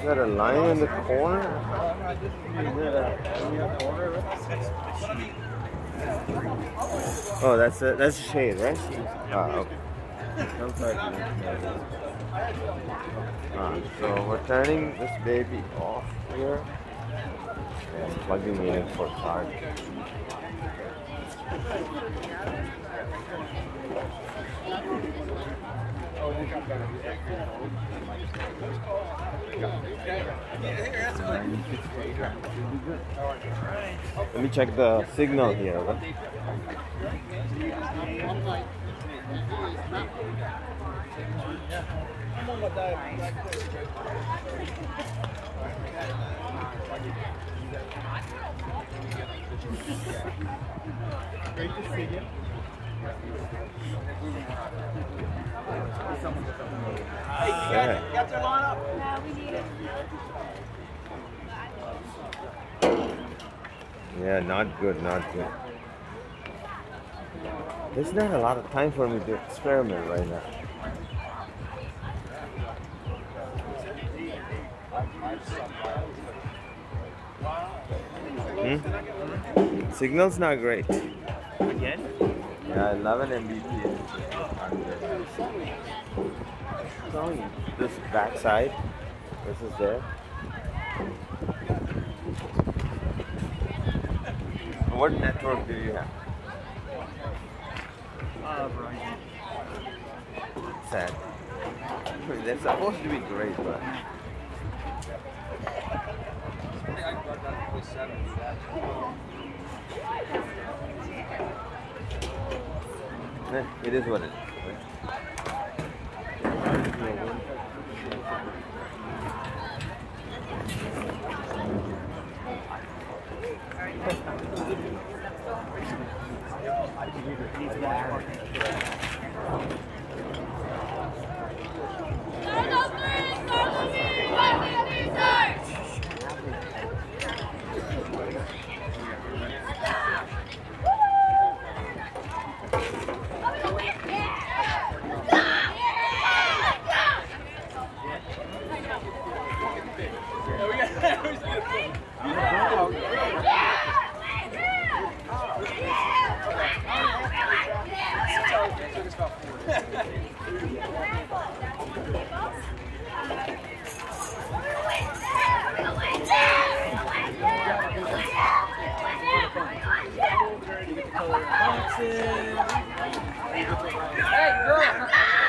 Is that a line in the corner? Oh, that's a shade, right? Ah, okay. So we're turning this baby off here and plugging it in for charge. Let me check the signal here. Okay? Great to see you. Hey, you got their line up? No, we need it. Yeah, not good, not good. There's not a lot of time for me to experiment right now. Signal's not great. Again? Yeah, 11 Mbps. This backside versus there. What network do you have? Verizon. Sad. They're supposed to be great, but it is what it is. Hey, girl!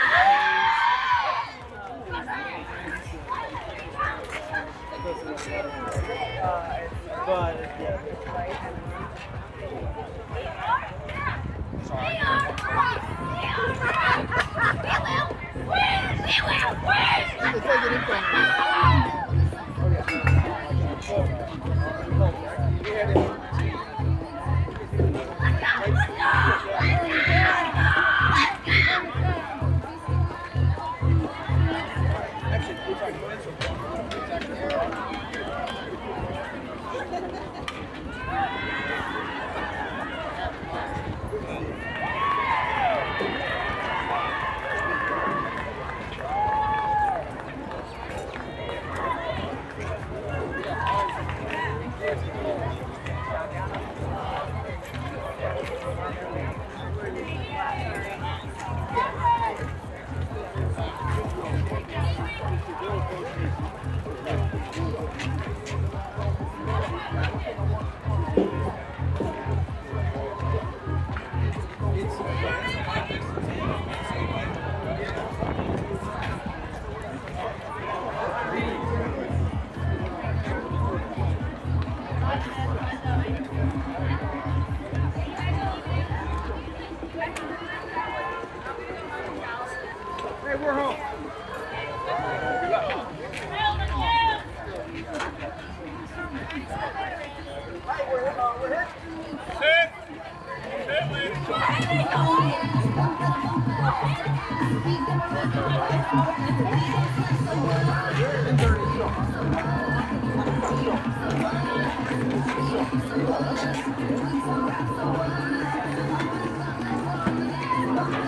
Hey, we're home.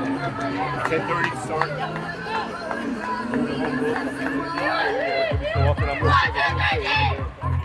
Sit. 10:30 start. off and I'm going to take it.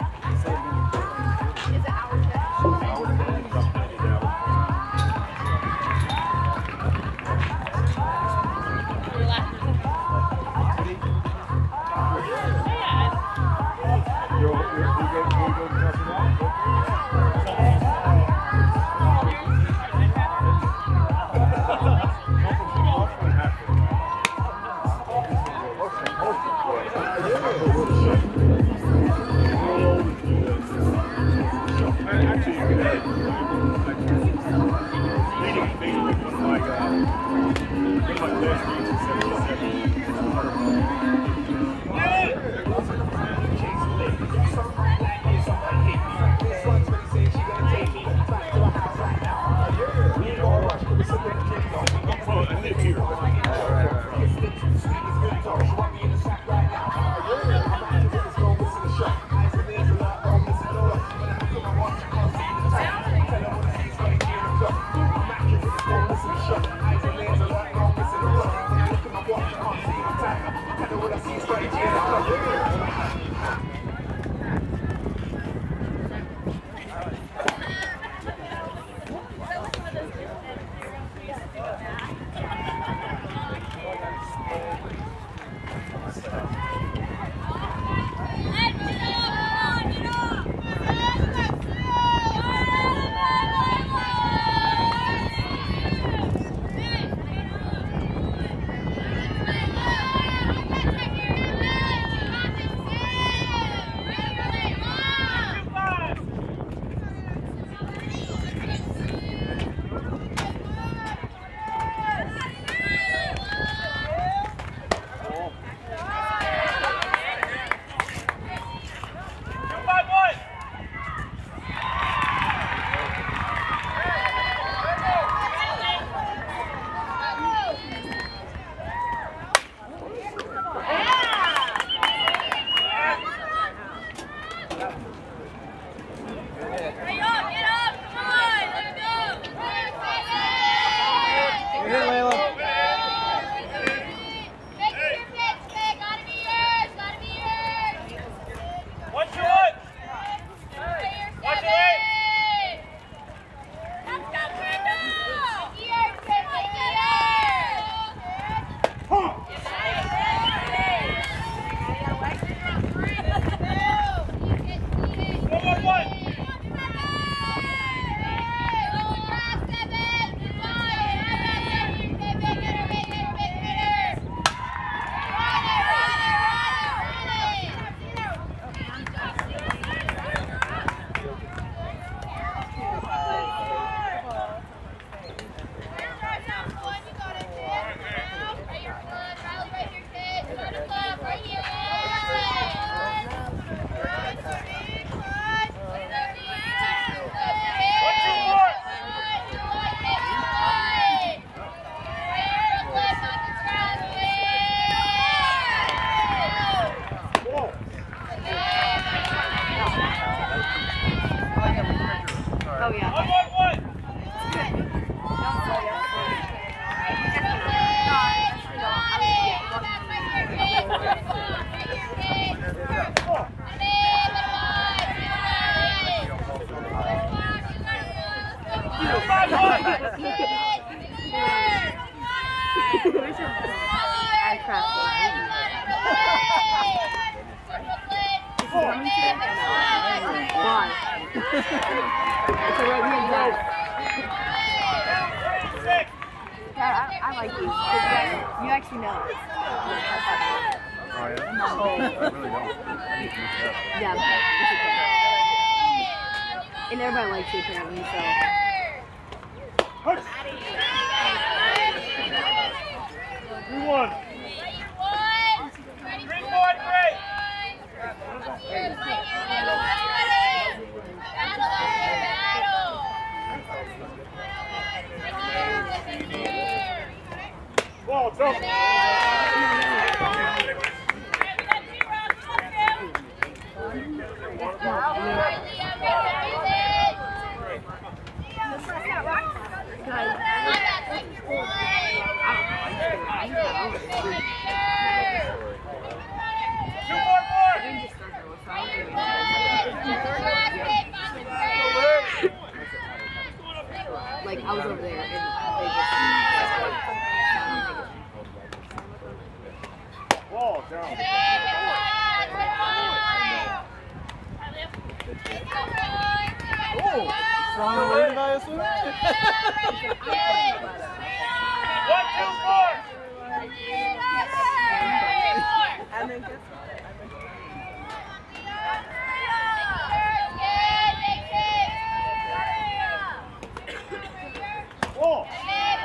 I like you. You actually know. Oh, yeah? I really don't. Yeah, it's okay. And everybody likes you apparently, so. We won. Ball, jump. Oh, strong word, I assume. 1, 2, 4. And then guess Ball. 1, 2, 3.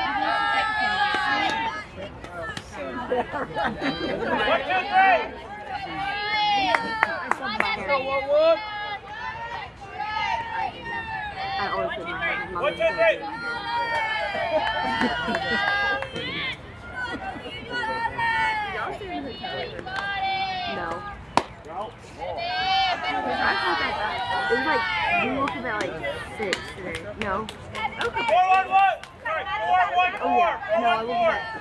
What? I always put my head in my 1, 2, 3. y'all stay in the hotel. No. Out. It was like, we woke up at like 6 today. No. 4, 1, 1. Sorry, 4, 1, 4. Oh yeah. No, I woke up at,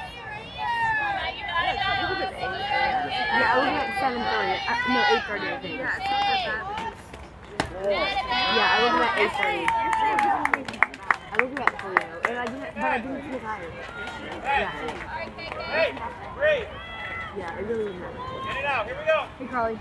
yeah, I woke up at 7:30. No, 8:30 I think. Yeah, it's not that Yeah, I woke up at 8:30. I woke up at 3 though, and I didn't feel tired. Yeah. Hey, 3. Yeah, it really didn't matter. Get it out. Here we go. Hey Carly.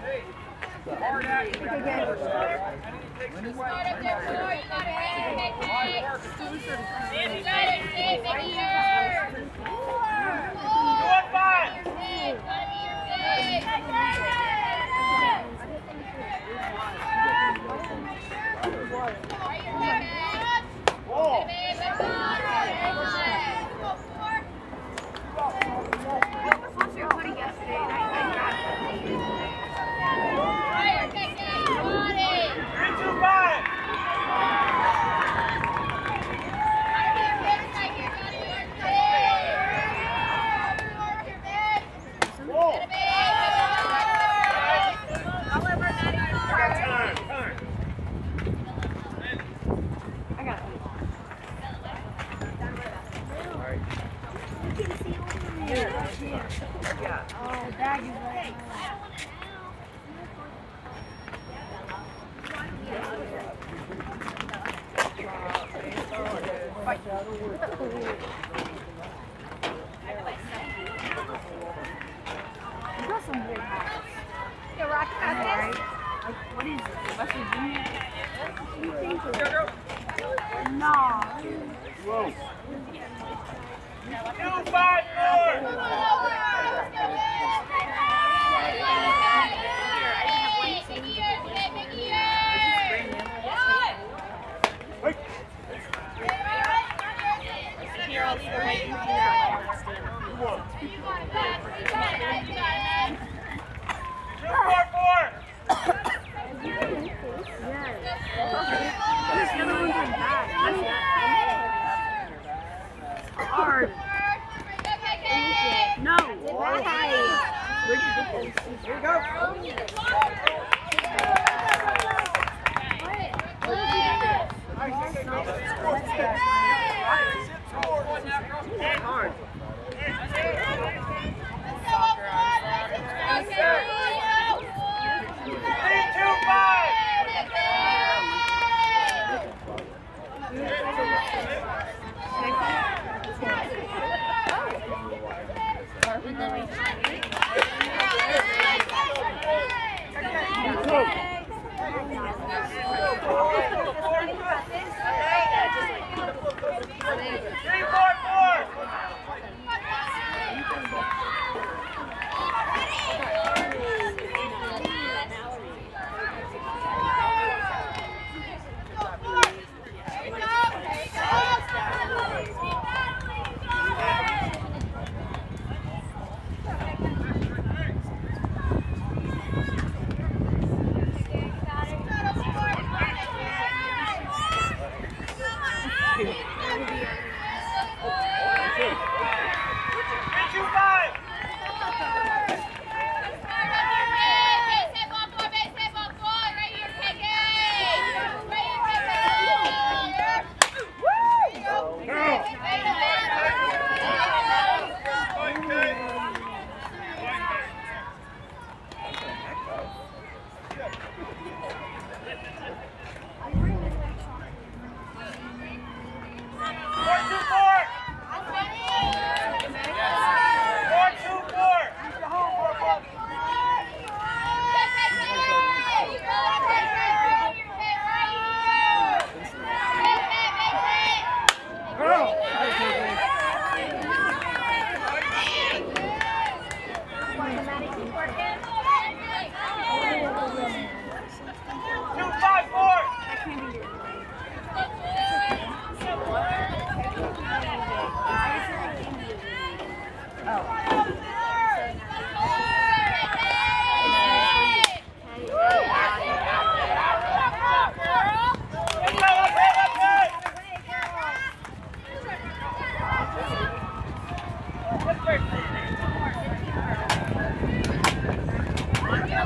Whoa. 2, 5, Hard. No. Why? Where'd you get this? Here we go. Hard.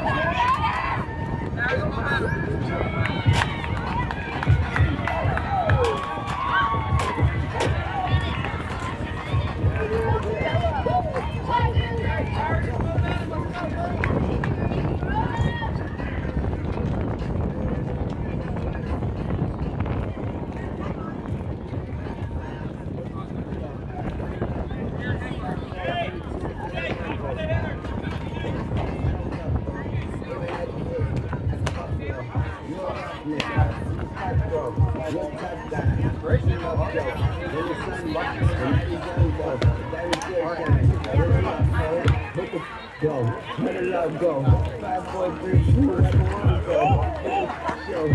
Go, let it love go. 5, 4, 3, 2, let the world go. Yo,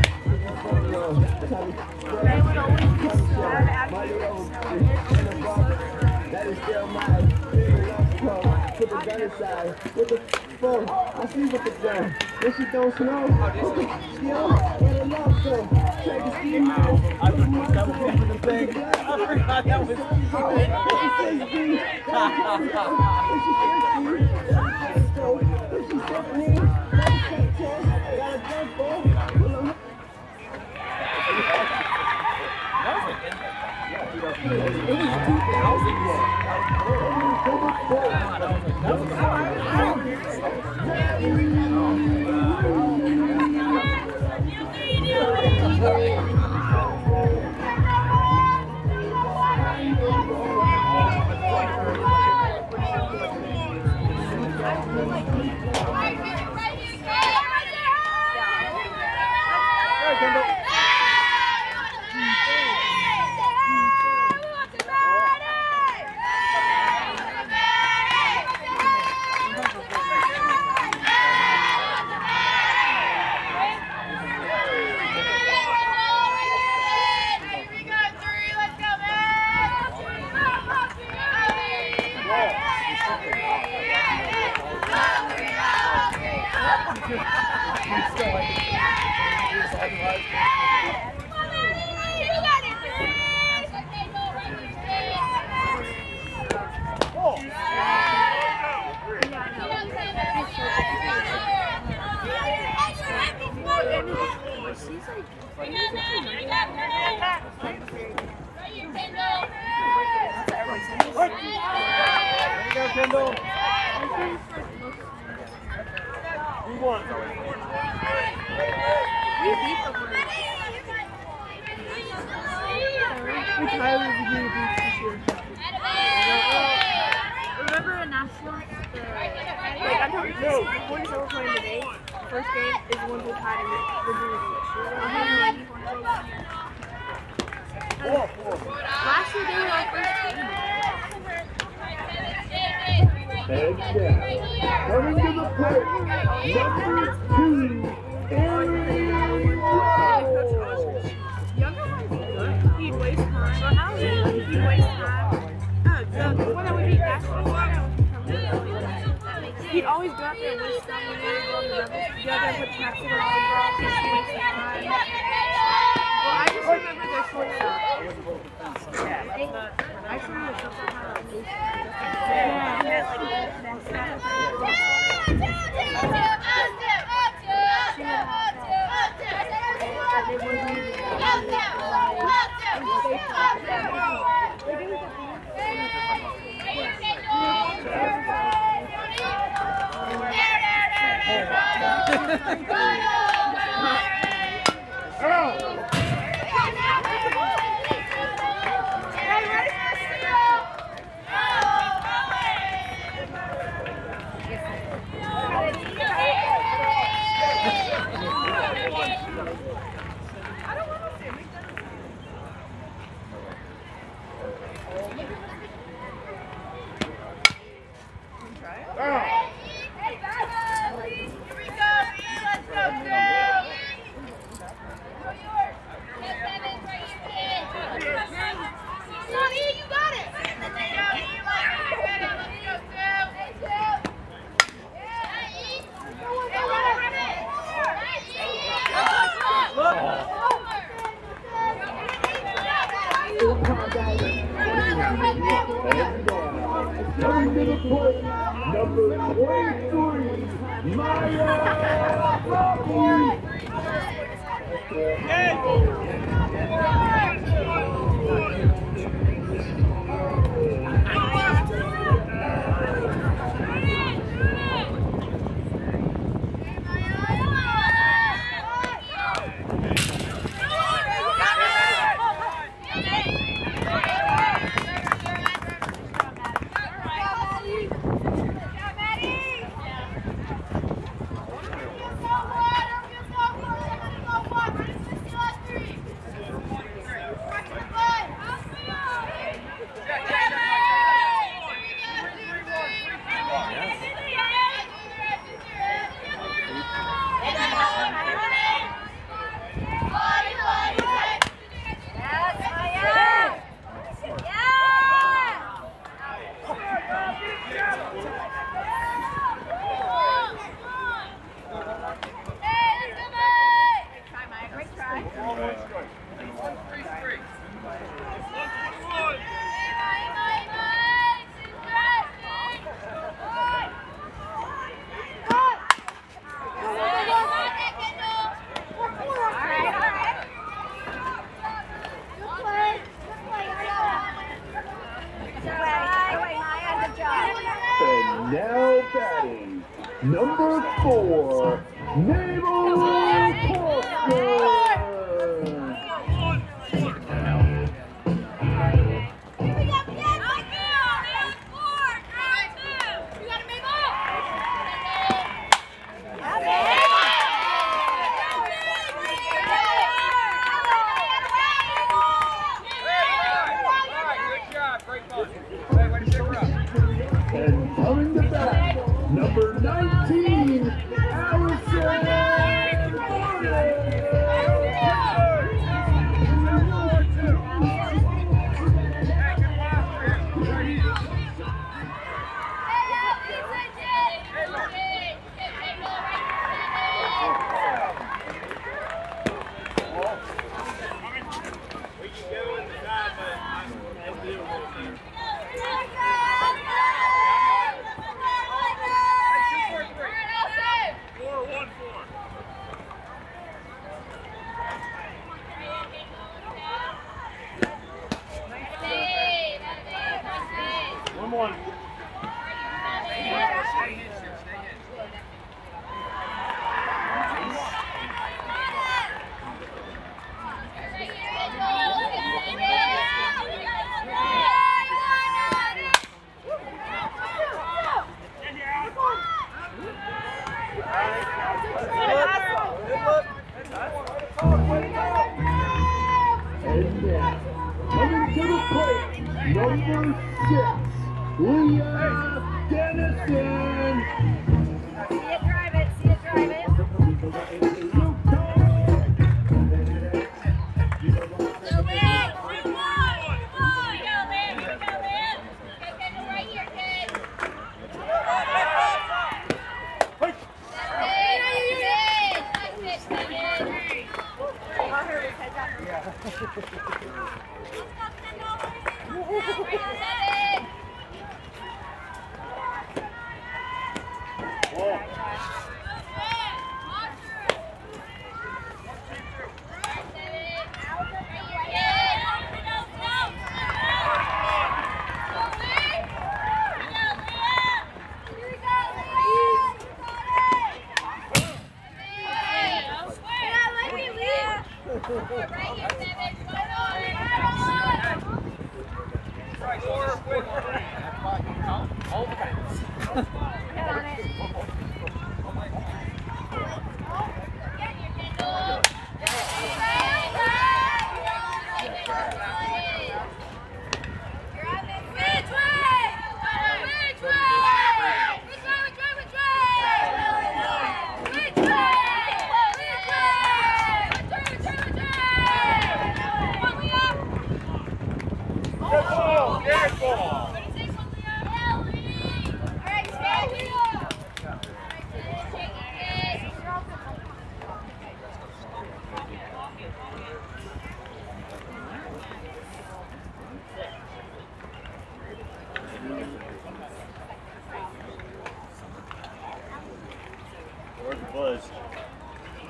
that is still mine. Put the gun aside. With the phone, I see with the gun. If she don't snow, yo, let it love go. Try to see now. I forgot that was the thing. I forgot that was Kendall. Who won? We beat the one. Which Tyler Virginia beat this year. Remember in nationals, like I'm talking about the ones that we're playing today, the first game is the one we had in Virginia Beach. Last year they were our first game. Coming to the plate, number 2, Younger one's good. He'd waste time. But how is it? He'd waste time. The one that we beat nationals, he'd always go out there and waste time when we were on the rebels. Go out there and put traps in our eyebrows. He'd waste time. Well, I just remember their short stuff. Yeah, that's not. I just remember their short stuff. And now batting, number 4, Mabel Corcoran. And coming to bat, number 19, Allison And now, coming to the plate, number 6, Leah Dennison. See it, drive it, see it, drive it.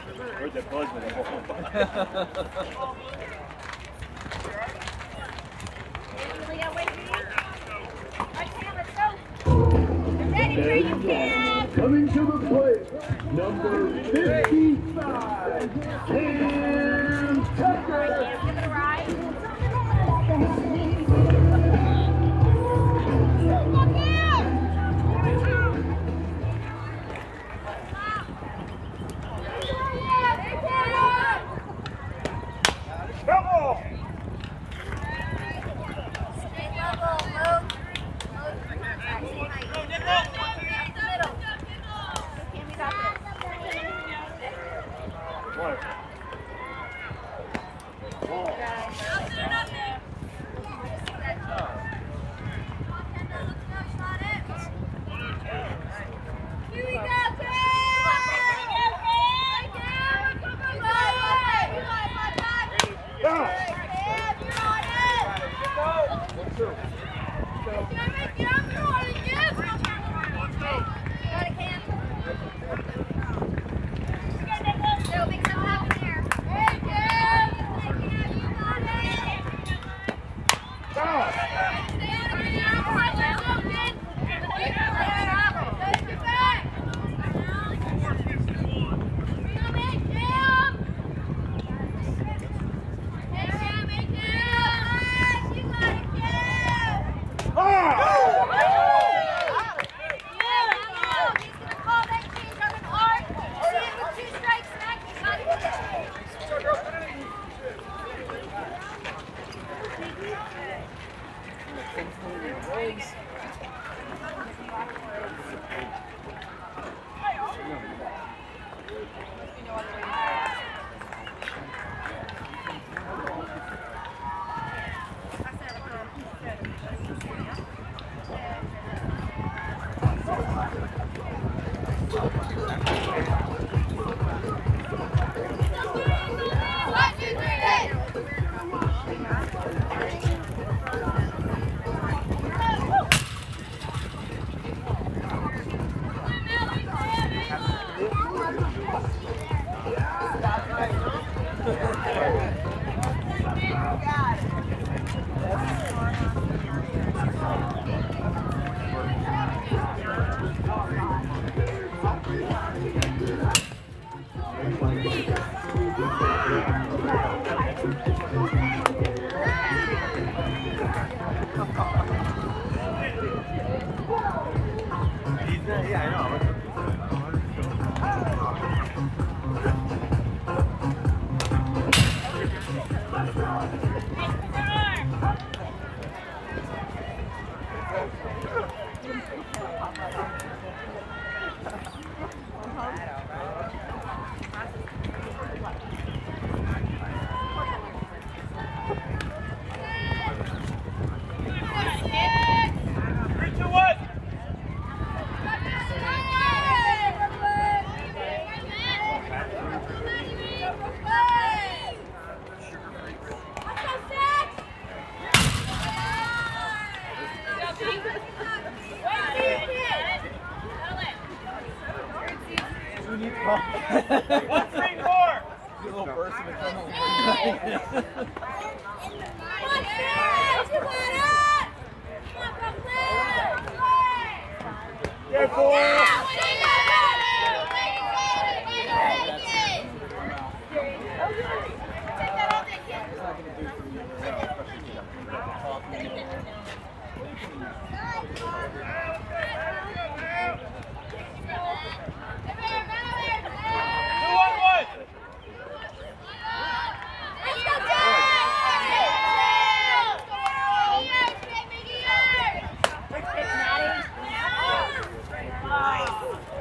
Heard that buzz with the whole Coming to the plate, number 55, Cam Tucker. Nice.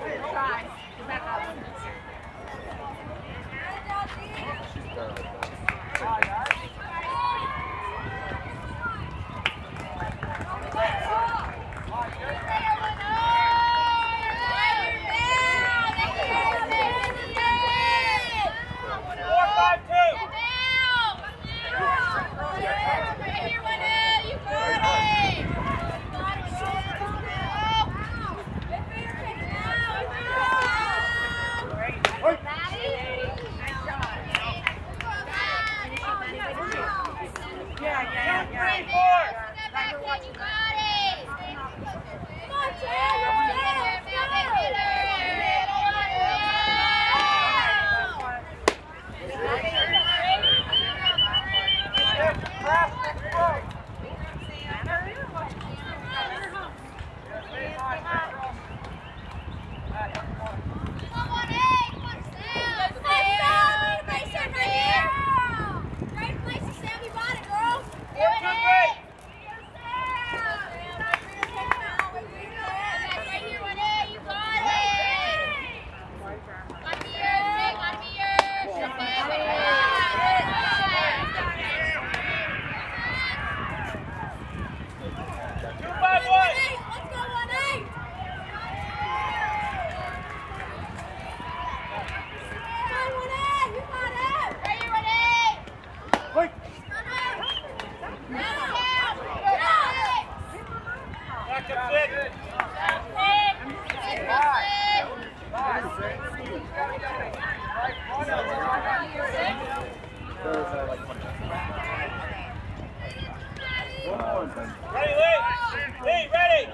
Ready, Lee! Lee, ready!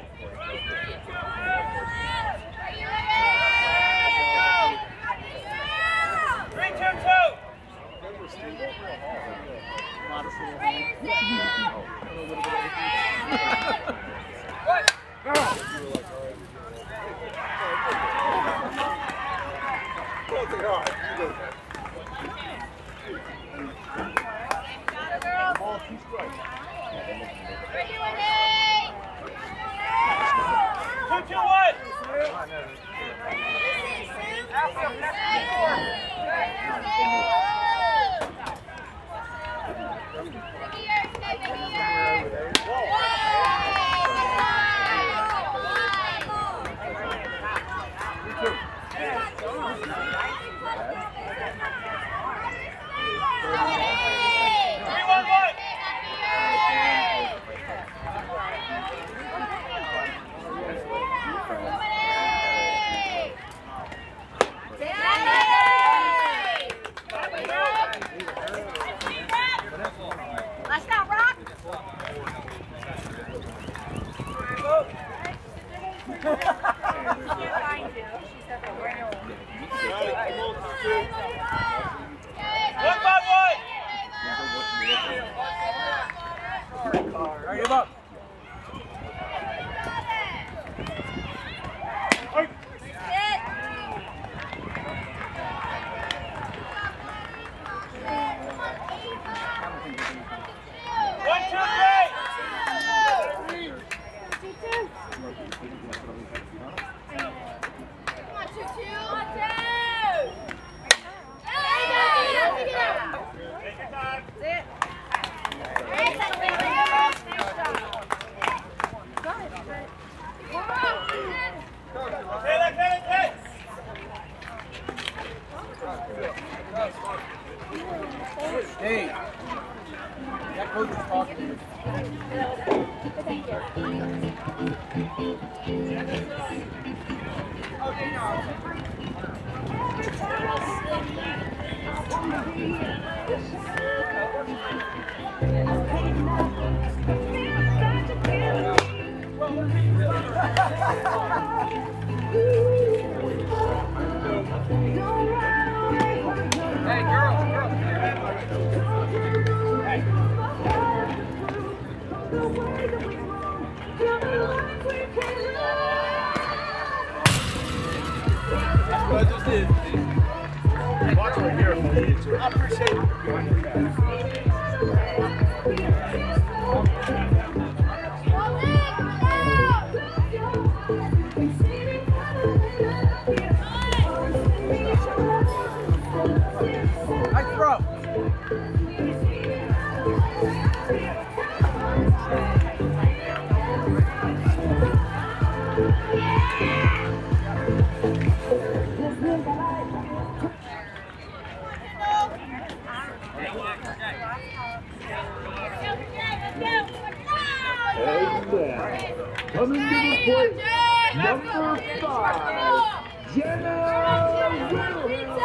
3, 2, 2! Let's not rock. One by one! All right, give up. Hey, that coach is talking to you. Hey, girls. That's what I just did. Watch right here if I need to. I appreciate it. Nice throw. Coming to the plate, number 5, Jenna Wilhelm.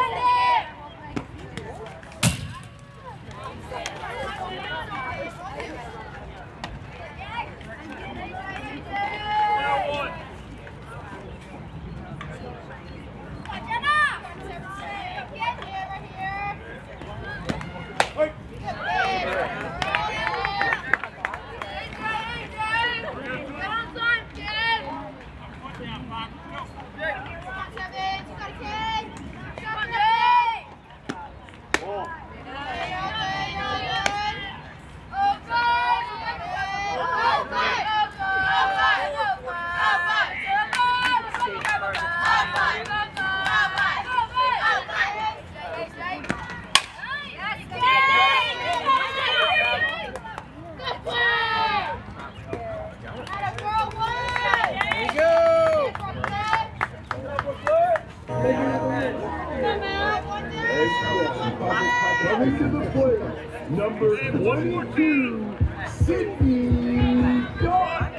Coming to the plate, number 22, Sydney Dodd.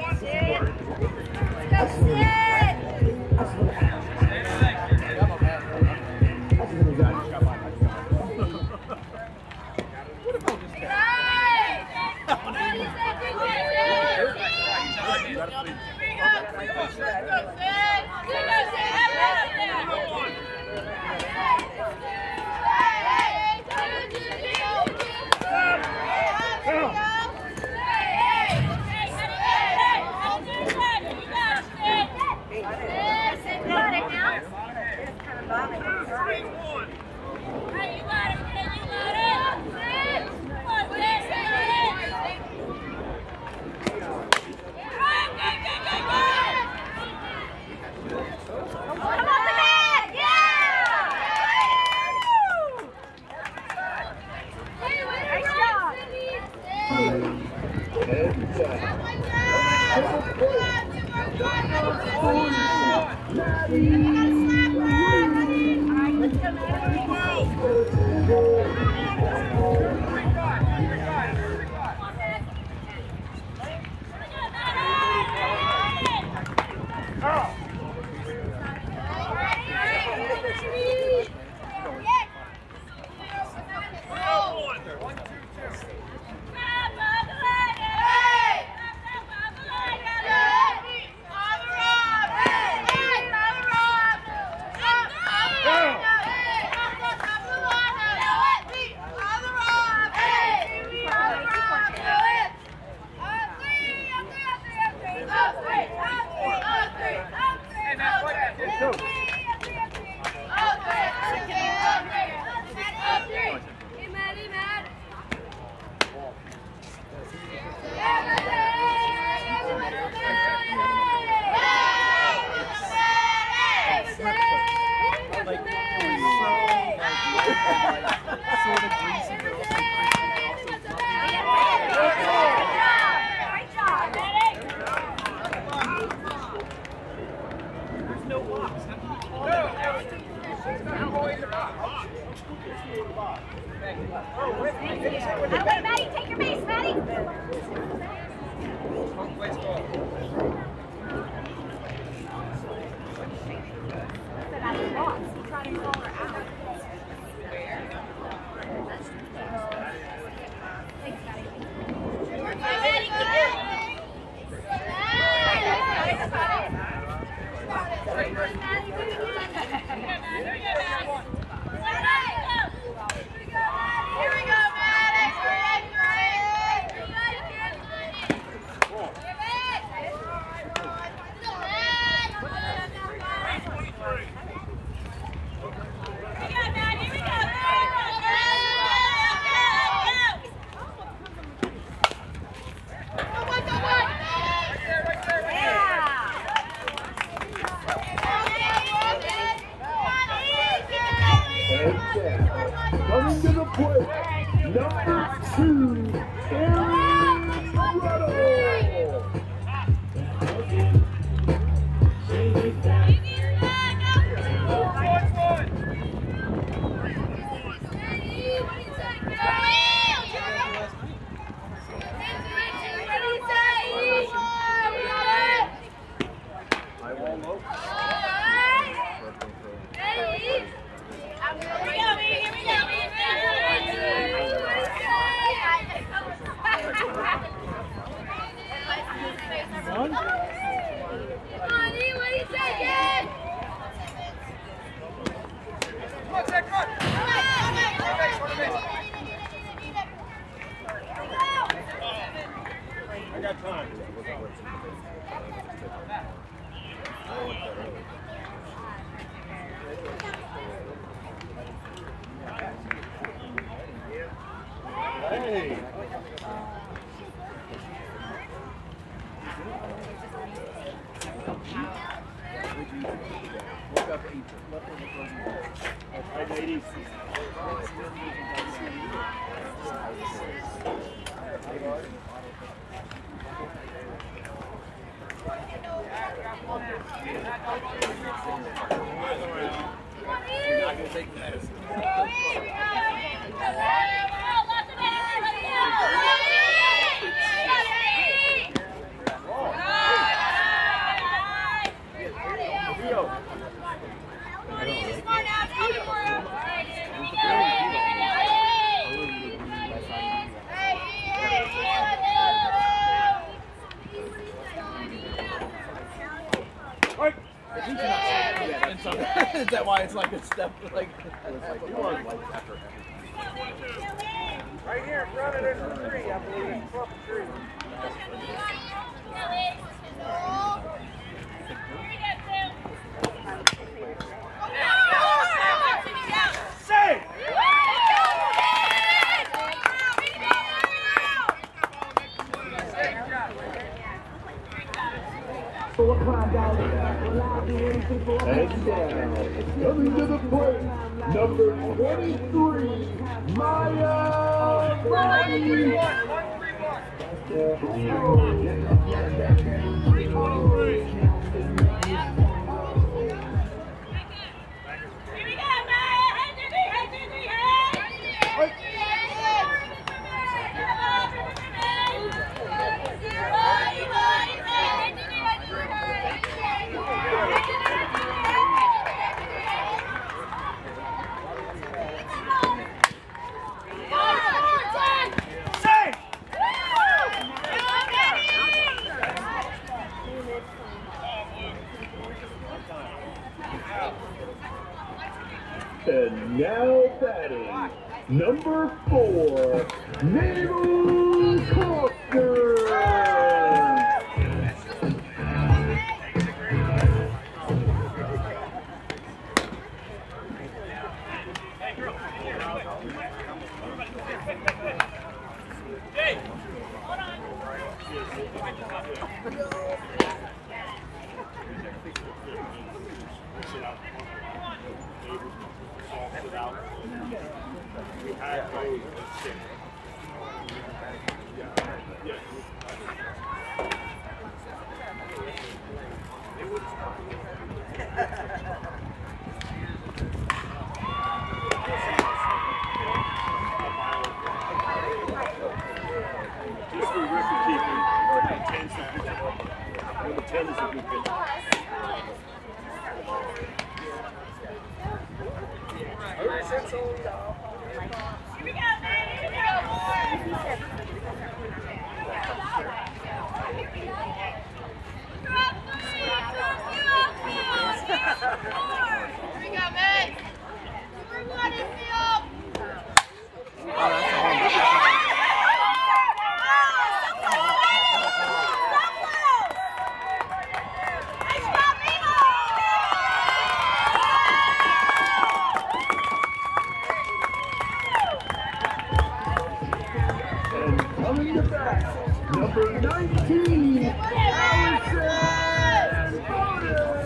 Maddie, take your base, Maddie. Coming to the plate, number 2, Aaron Ruddle. I got time. Hey. Hi, ladies. Come on now, that why it's like a step like Right here, in front of this tree, I believe. It's up the tree. Say! And now, coming to the plate, number 23, Maya Brady. And now batting, number 4, Naval Coster. Coming to bat, number 19, Allison Bowden.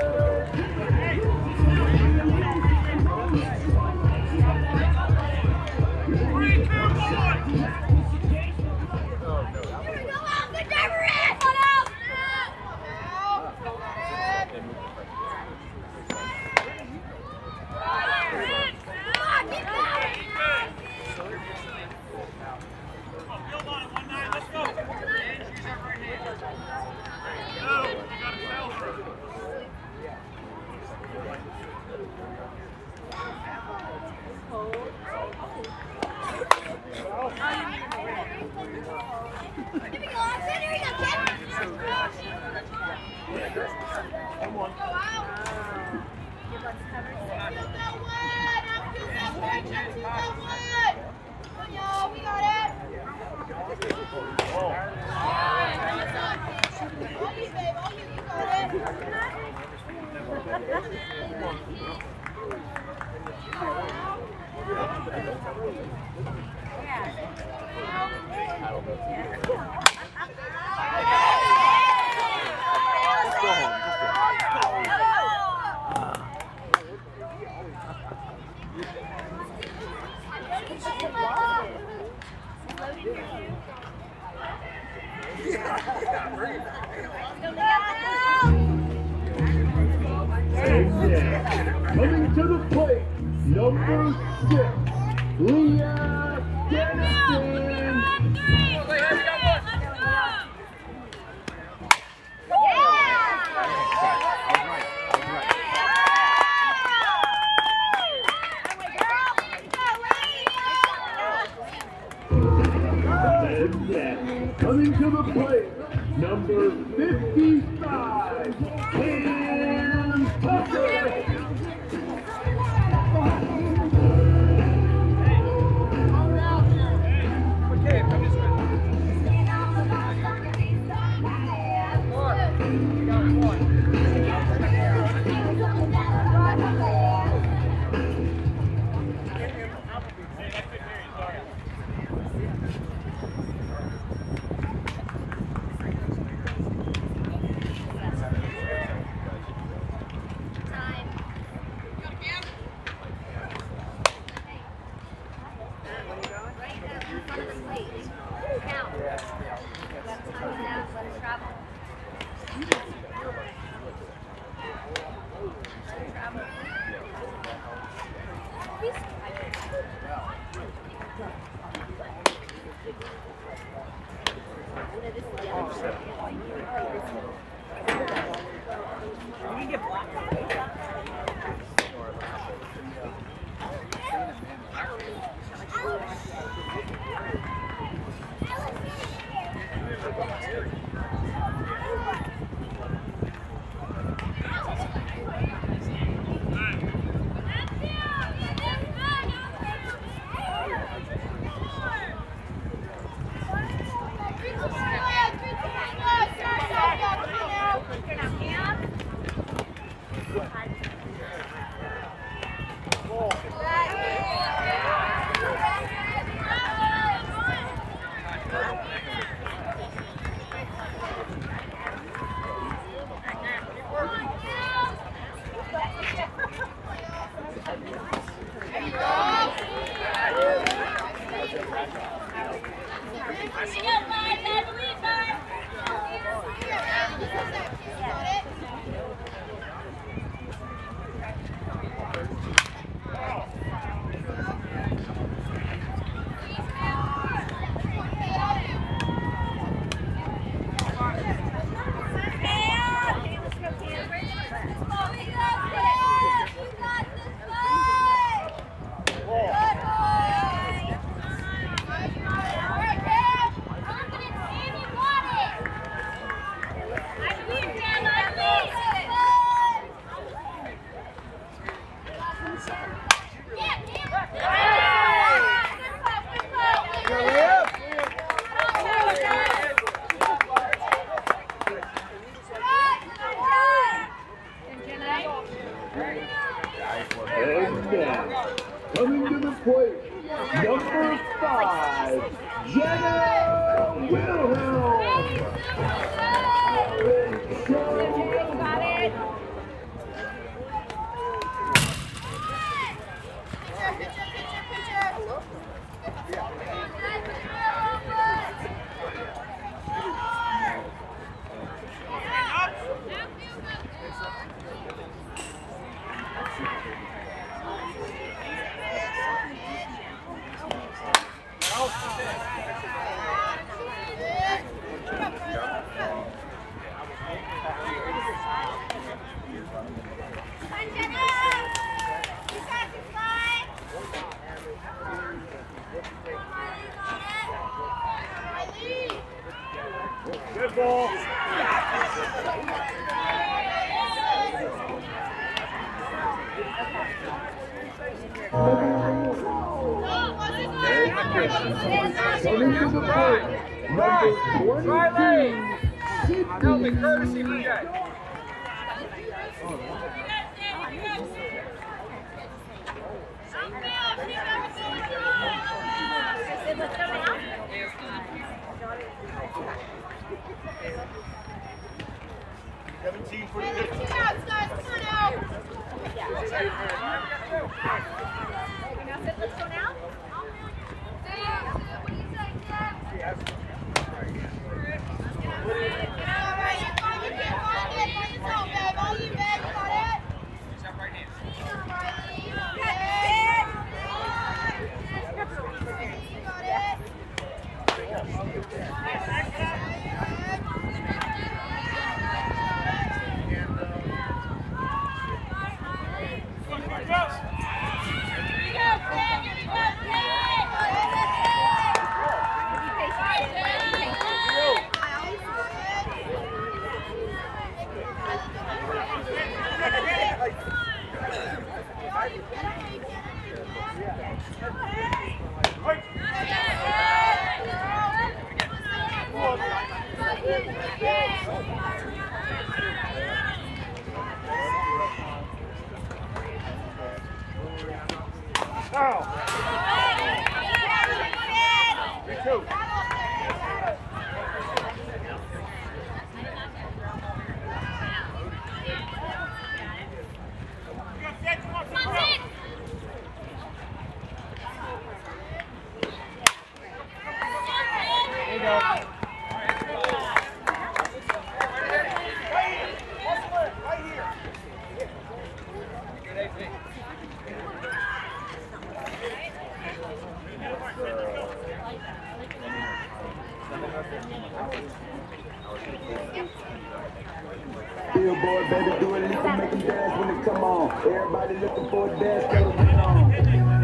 3, 2, Coming to the plate, number 6, Leah Dennison. Coming to the plate, number 55, Cam Tucker. And now, coming to the plate, number 5, Jenna Wilhelm. Got it. Good ball. Coming to the plate, number 22, Helmet courtesy for Jay. Billboard, baby, do it, leap and make them dance when it come on. Everybody looking for a dance, gotta get on.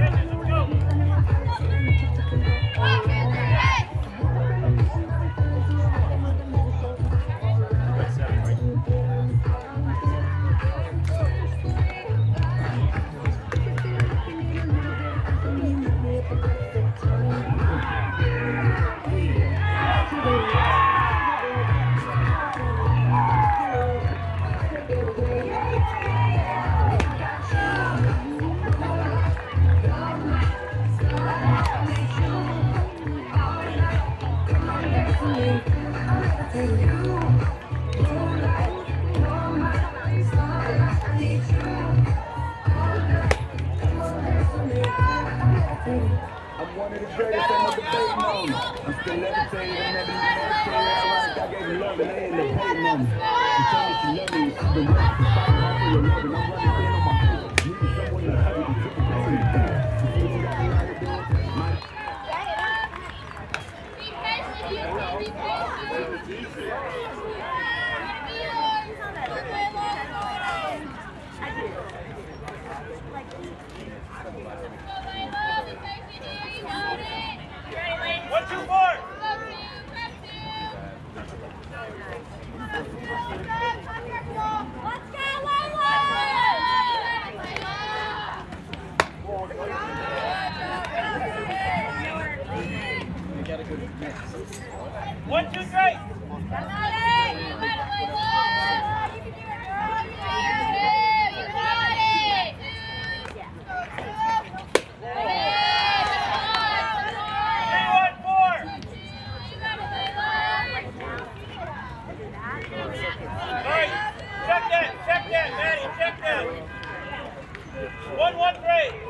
I'm one of the greatest, ain't no debating on me. I'm still levitating, I'm never meditating. Ironic, I gave you love and they end up hating on me. You tell me she love me, and she's been working for fighting hard for your love, and I'm running thin on my feet. Needing someone to hug me, to put in the thing. You see what you got me out here doing? My One, two, four. Let's go, One, two, three. Check that, Maddie, check that. 1, 1, 3.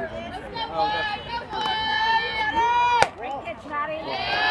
Great catch, Maddie.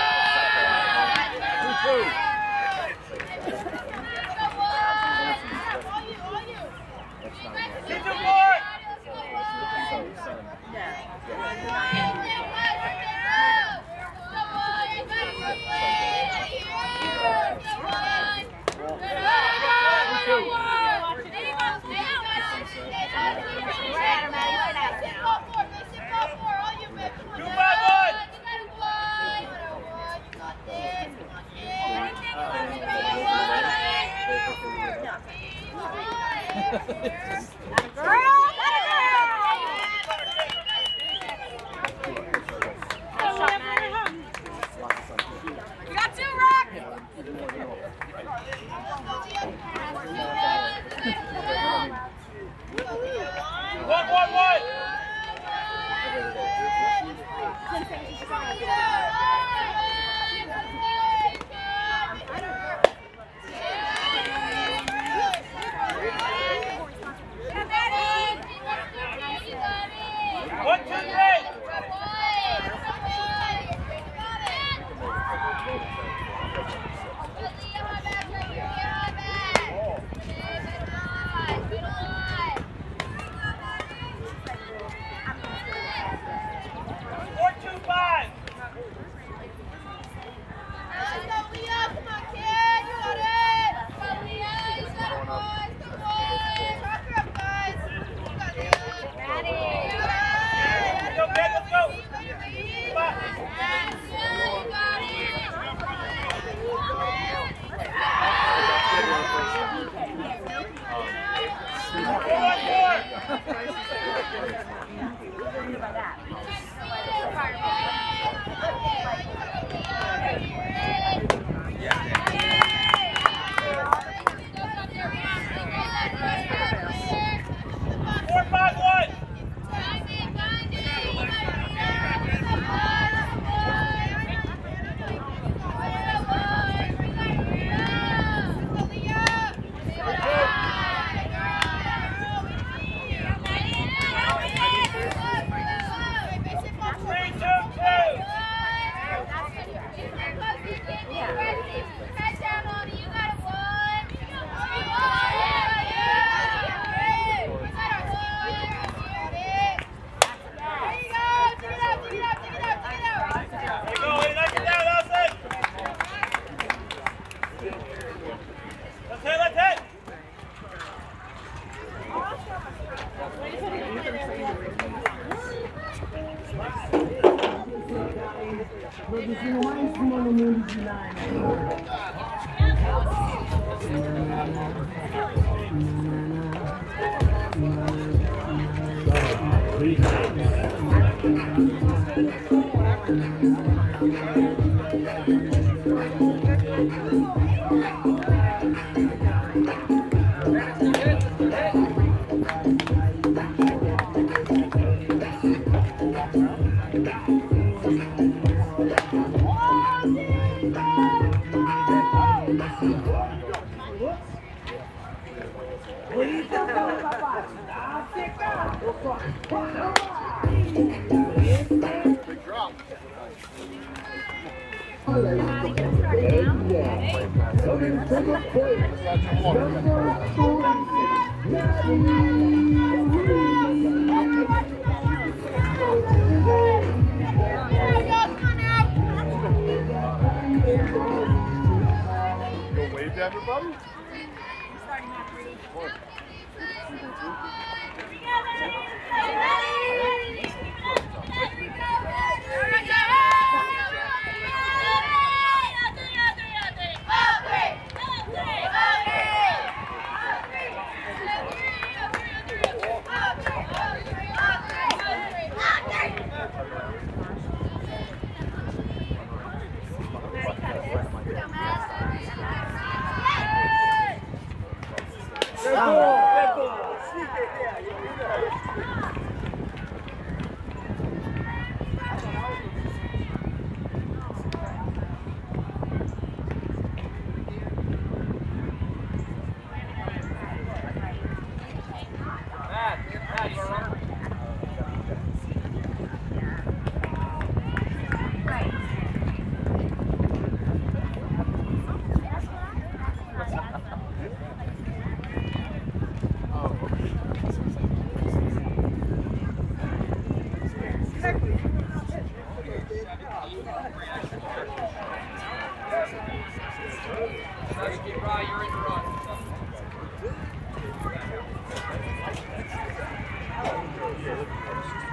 Wave to everybody.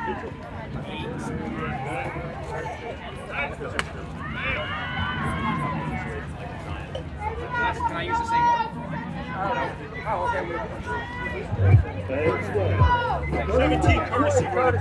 Can I use the same one? Oh, okay. 17 courtesy run.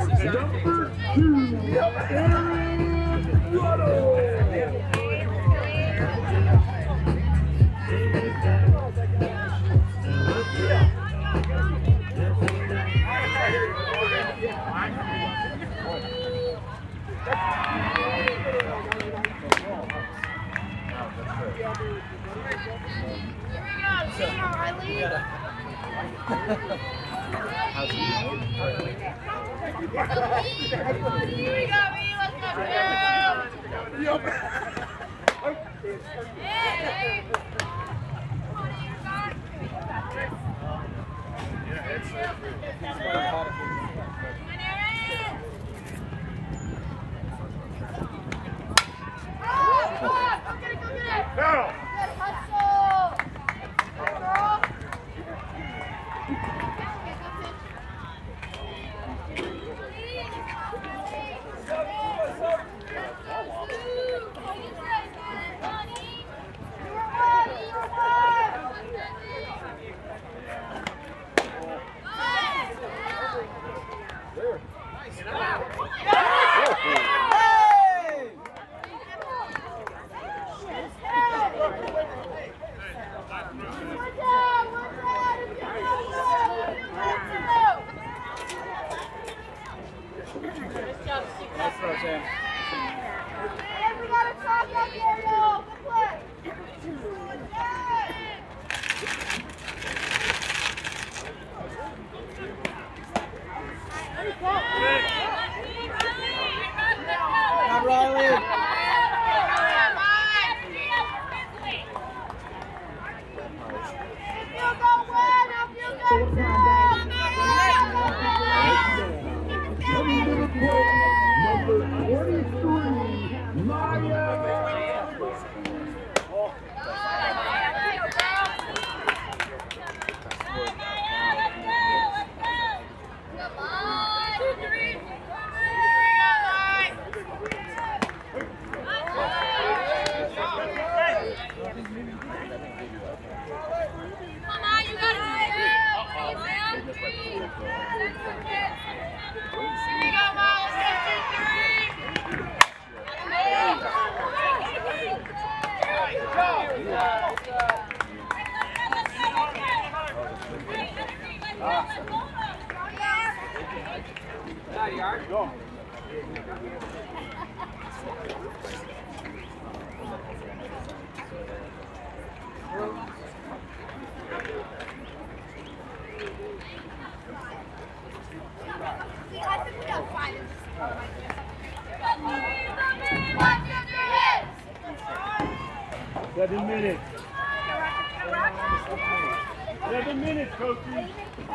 Coaches.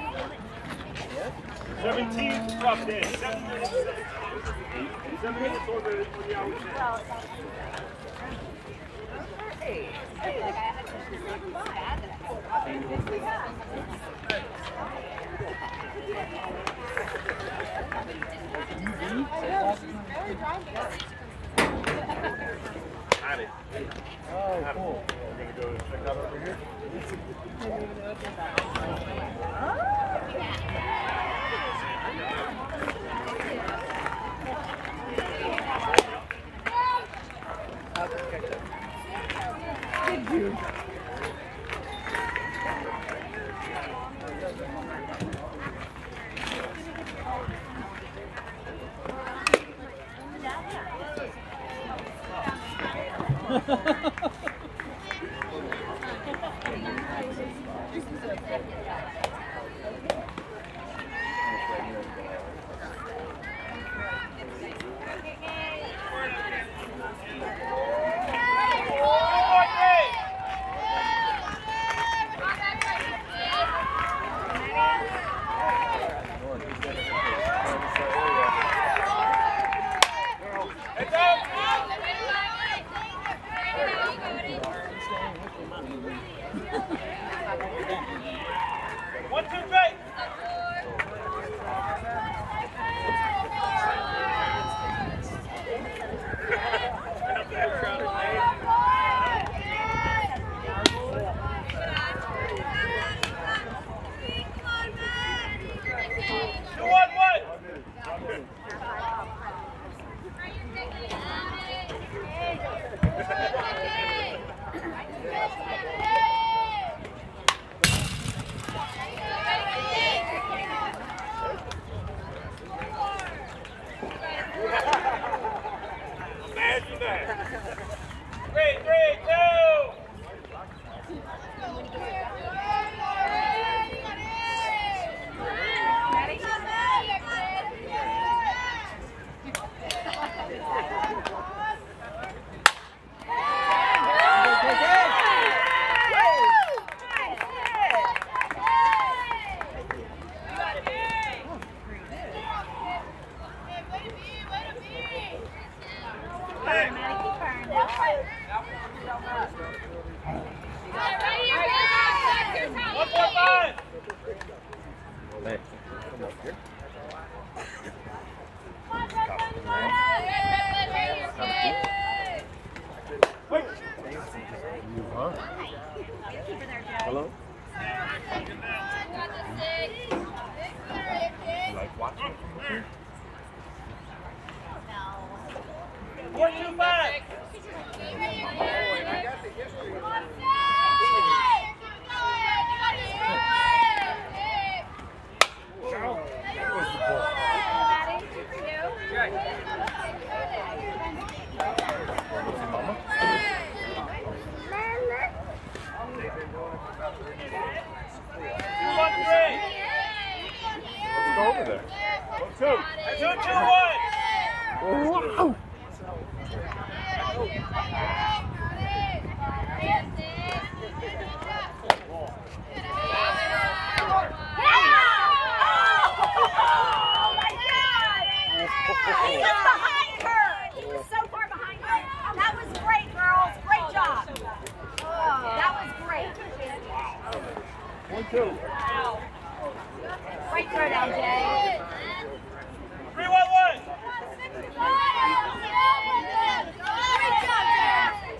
17 rough day. 7 minutes. 7 minutes over the hour. Got it. Oh, cool. We're going to go check out over here. Good dude. 4-2-5. Let's go over there. 2-2-1. Wow. He was behind her. He was so far behind her. That was great, girls. Great job. That was great. 1-2. Great throw down, Jay. 3-1-1. Great job, Jay.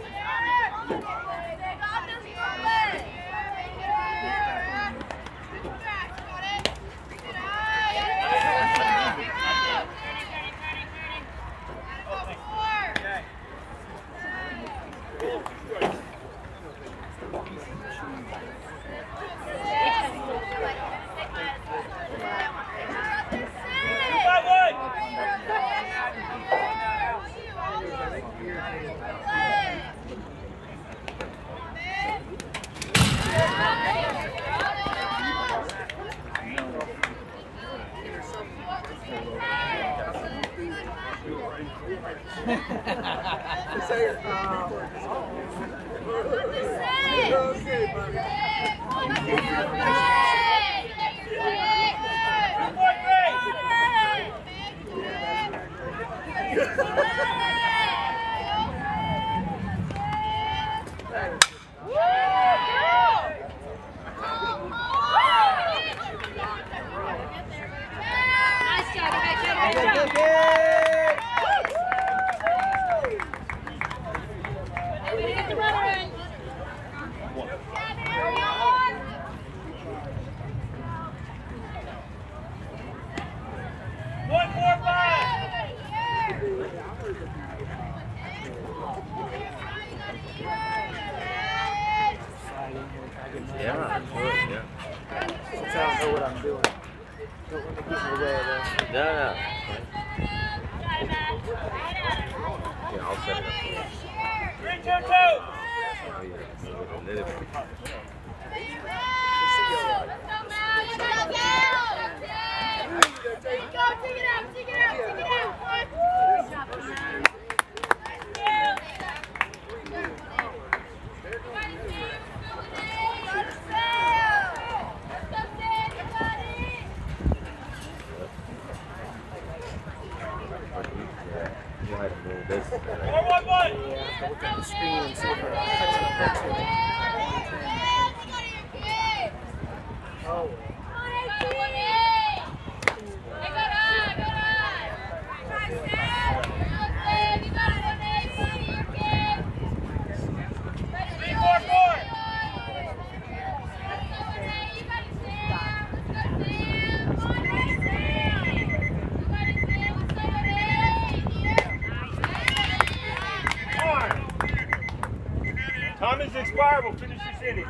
Time is expired. We'll finish this inning.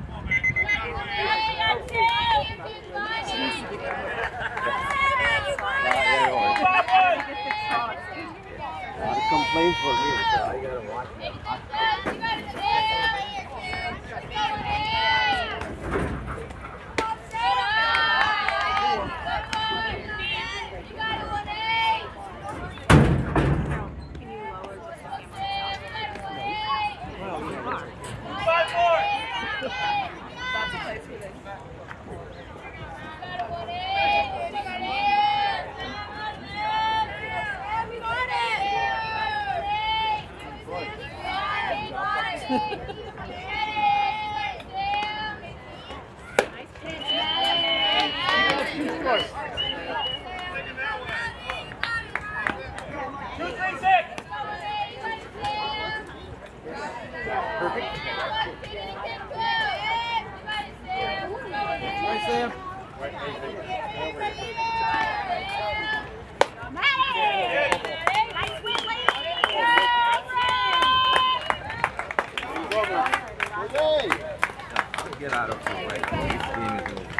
A lot of complaints for me, so I gotta watch it. Nice win, ladies. shadow to like his team is moving.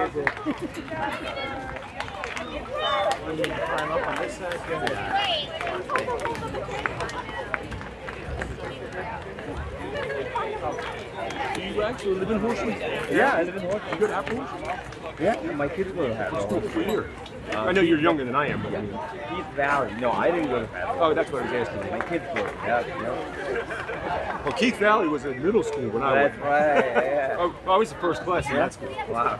You need to climb up on this side. Do you actually live in Horsham? Yeah, I live in Horsham. You go to Apple Horsham? Yeah, my kids go to Haverhill. School for a year. I know you're younger than I am, but Keith Valley. No, I didn't go to Haverhill. oh, that's what I was asking. My kids go to Haverhill. Well, Keith Valley was in middle school when I That's went. right. Yeah. Oh, I was the first class in that school. Wow.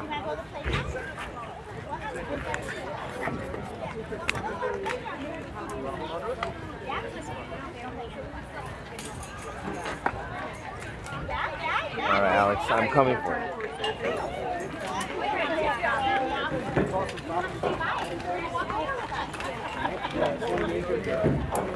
All right, Alex, I'm coming for you.